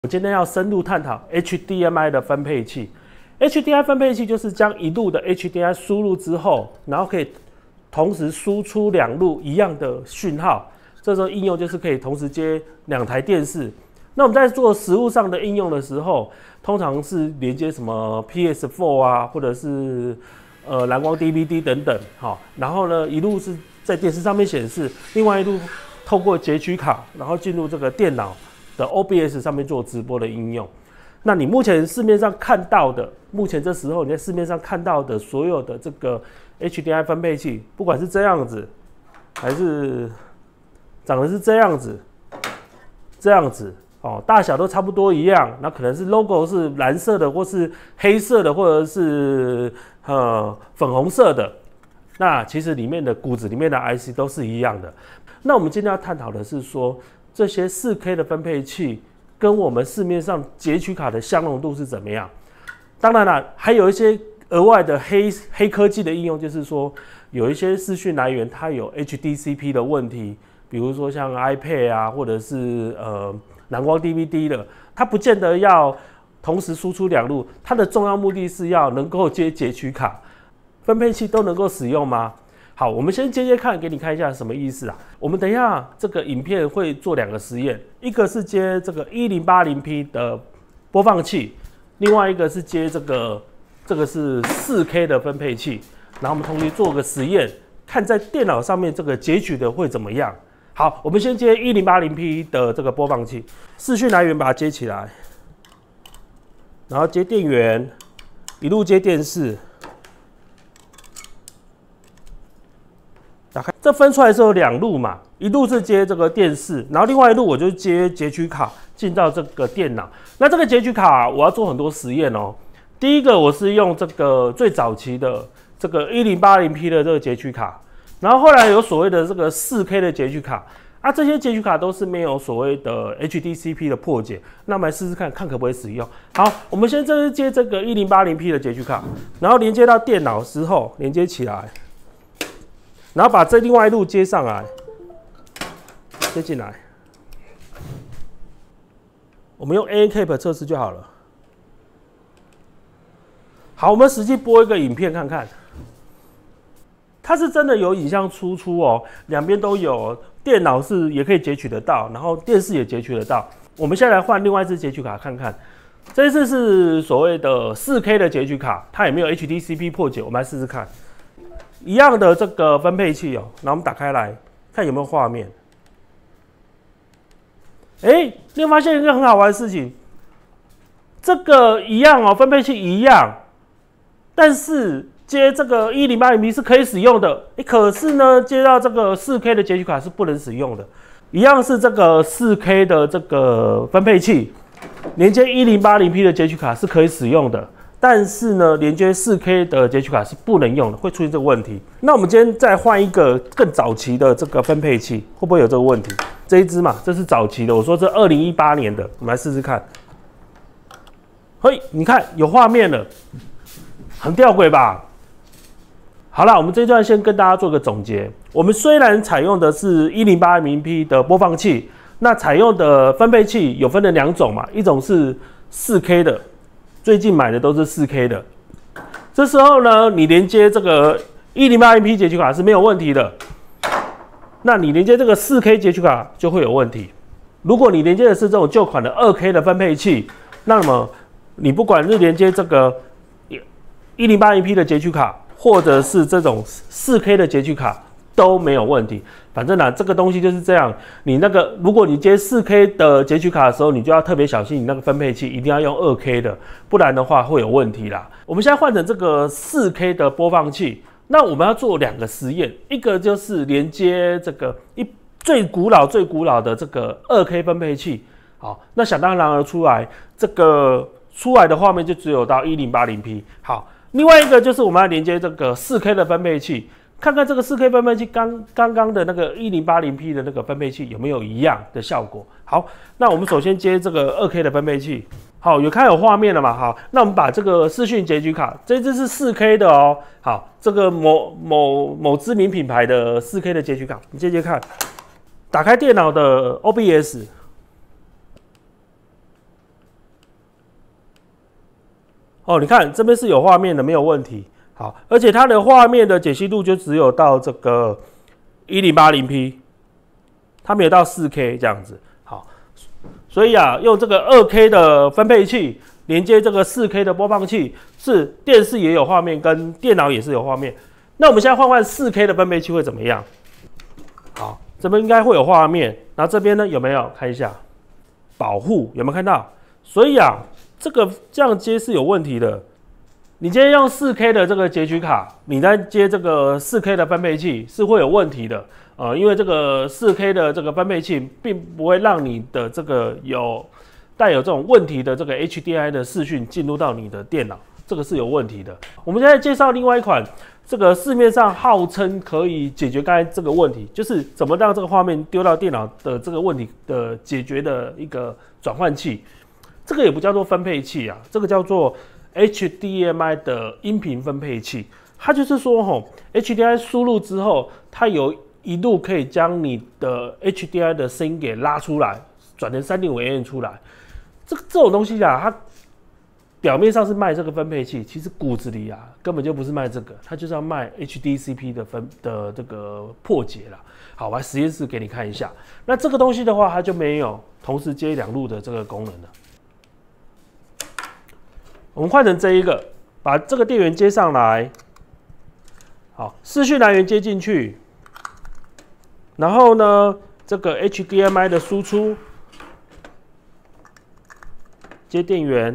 我今天要深入探讨 HDMI 的分配器。HDMI 分配器就是将一路的 HDMI 输入之后，然后可以同时输出两路一样的讯号。这时候应用就是可以同时接2台电视。那我们在做实物上的应用的时候，通常是连接什么 PS4 啊，或者是蓝光 DVD 等等，好，然后呢一路是在电视上面显示，另外一路透过截取卡，然后进入这个电脑的 OBS 上面做直播的应用。那你目前市面上看到的，目前这时候你在市面上看到的所有的这个 HDMI 分配器，不管是这样子，还是长得是这样子，哦，大小都差不多一样。那可能是 logo 是蓝色的，或是黑色的，或者是粉红色的。那其实里面的骨子里面的 IC 都是一样的。那我们今天要探讨的是说，这些 4K 的分配器跟我们市面上截取卡的相容度是怎么样？当然了，还有一些额外的黑科技的应用，就是说有一些视讯来源它有 HDCP 的问题，比如说像 iPad 啊，或者是蓝光 DVD 的，它不见得要同时输出2路，它的重要目的是要能够接截取卡。分配器都能够使用吗？好，我们先接看，给你看一下什么意思啊？我们等一下这个影片会做2个实验，一个是接这个 1080p 的播放器，另外一个是接这个是 4K 的分配器，然后我们同时做个实验，看在电脑上面这个截取的会怎么样。好，我们先接 1080p 的这个播放器，视讯来源把它接起来，然后接电源，一路接电视。打开，这分出来是有2路嘛，一路是接这个电视，然后另外一路我就接截取卡进到这个电脑。那这个截取卡我要做很多实验哦。第一个我是用这个最早期的这个 1080p 的这个截取卡，然后后来有所谓的这个 4K 的截取卡啊，这些截取卡都是没有所谓的 HDCP 的破解。那我们来试试看可不可以使用。好，我们先接这个 1080p 的截取卡，然后连接到电脑之后连接起来。然后把这另外一路接上来，接进来。我们用 ANCAP 测试就好了。好，我们实际播一个影片看看。它是真的有影像输出哦，两边都有，电脑是也可以截取得到，然后电视也截取得到。我们现在来换另外一支截取卡看看。这一次是所谓的 4K 的截取卡，它也没有 HDCP 破解，我们来试试看。一样的这个分配器哦，然后我们打开来看有没有画面。你有发现一个很好玩的事情，这个一样哦，分配器一样，但是接这个 1080p 是可以使用的，可是呢，接到这个 4K 的截取卡是不能使用的。一样是这个 4K 的这个分配器，连接 1080p 的截取卡是可以使用的。但是呢，连接 4K 的截取卡是不能用的，会出现这个问题。那我们今天再换一个更早期的这个分配器，会不会有这个问题？这一支嘛，这是早期的，我说这2018年的，我们来试试看。嘿，你看有画面了，很吊诡吧？好啦，我们这一段先跟大家做个总结。我们虽然采用的是 1080p 的播放器，那采用的分配器有分了2种嘛，一种是 4K 的。最近买的都是 4K 的，这时候呢，你连接这个 1080p 截取卡是没有问题的。那你连接这个 4K 截取卡就会有问题。如果你连接的是这种旧款的 2K 的分配器，那么你不管是连接这个 1080p 的截取卡，或者是这种 4K 的截取卡都没有问题。反正呢，这个东西就是这样。你那个，如果你接 4K 的截取卡的时候，你就要特别小心，你那个分配器一定要用 2K 的，不然的话会有问题啦。我们现在换成这个 4K 的播放器，那我们要做2个实验，一个就是连接这个最古老的这个 2K 分配器。好，那想当然而出来，这个出来的画面就只有到 1080p。好，另外一个就是我们要连接这个 4K 的分配器。看看这个 4K 分配器刚刚的那个 1080p 的那个分配器有没有一样的效果？好，那我们首先接这个 2K 的分配器。好，有画面了嘛？好，那我们把这个视讯截取卡，这支是 4K 的哦。好，这个某知名品牌的 4K 的截取卡，你接看。打开电脑的 OBS， 哦，你看这边是有画面的，没有问题。好，而且它的画面的解析度就只有到这个1080p， 它没有到4K 这样子。好，所以啊，用这个2K 的分配器连接这个4K 的播放器，是电视也有画面，跟电脑也是有画面。那我们现在换4K 的分配器会怎么样？好，这边应该会有画面，然后这边呢有没有？看一下保护有没有看到？所以啊，这样接是有问题的。你今天用4K 的这个截取卡，你再接这个4K 的分配器是会有问题的。因为这个4K 的这个分配器并不会让你的这个带有这种问题的这个 HDMI 的视讯进入到你的电脑，这个是有问题的。我们现在介绍另外一款，这个市面上号称可以解决刚才这个问题，就是怎么让这个画面丢到电脑的这个问题的解决的一个转换器。这个也不叫做分配器啊，这个叫做 HDMI 的音频分配器。它就是说HDMI 输入之后，它有一路可以将你的 HDMI 的声音给拉出来，转成3.5mm 出来。这种东西啊，它表面上是卖这个分配器，其实骨子里啊根本就不是卖这个，它就是要卖 HDCP 的这个破解啦。好，我来实验室给你看一下。那这个东西的话，它就没有同时接2路的这个功能了。我们换成这一个，把这个电源接上来，好，视讯来源接进去，然后呢，这个 HDMI 的输出接电源，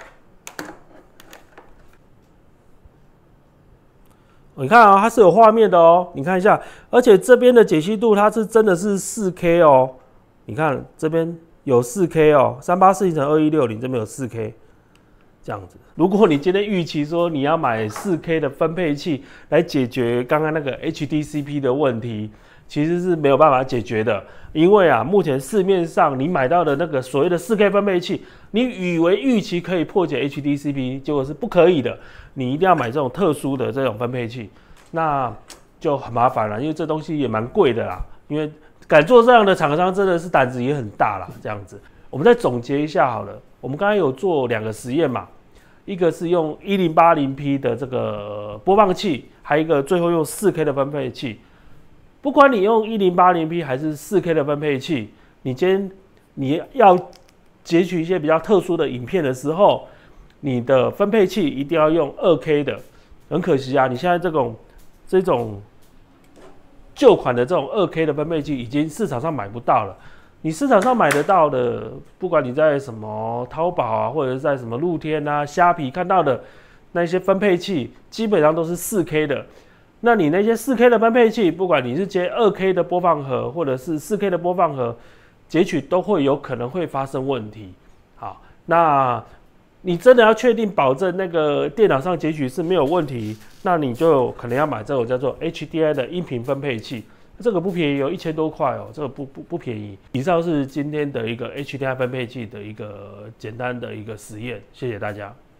你看啊，它是有画面的哦，你看一下，而且这边的解析度它是真的是4K 哦，你看这边有4K 哦，3840x2160这边有4K。这样子，如果你今天预期说你要买4K 的分配器来解决刚刚那个 HDCP 的问题，其实是没有办法解决的，因为啊，目前市面上你买到的那个所谓的4K 分配器，你以为预期可以破解 HDCP， 结果是不可以的，你一定要买这种特殊的这种分配器，那就很麻烦了，因为这东西也蛮贵的啦，因为敢做这样的厂商真的是胆子也很大啦，这样子。我们再总结一下好了，我们刚才有做2个实验嘛，一个是用1080p 的这个播放器，还有一个最后用4K 的分配器。不管你用1080p 还是4K 的分配器，你今天你要截取一些比较特殊的影片的时候，你的分配器一定要用2K 的。很可惜啊，你现在这种旧款的这种2K 的分配器已经市场上买不到了。你市场上买得到的，不管你在什么淘宝啊，或者是在什么露天啊、虾皮看到的那些分配器，基本上都是4K 的。那你那些4K 的分配器，不管你是接2K 的播放盒，或者是4K 的播放盒，截取都会有可能会发生问题。好，那你真的要确定保证那个电脑上截取是没有问题，那你就可能要买这种叫做 HDMI 的音频分配器。这个不便宜哦，1000多块哦，这个不便宜。以上是今天的一个 HDMI 分配器的一个简单的一个实验，谢谢大家。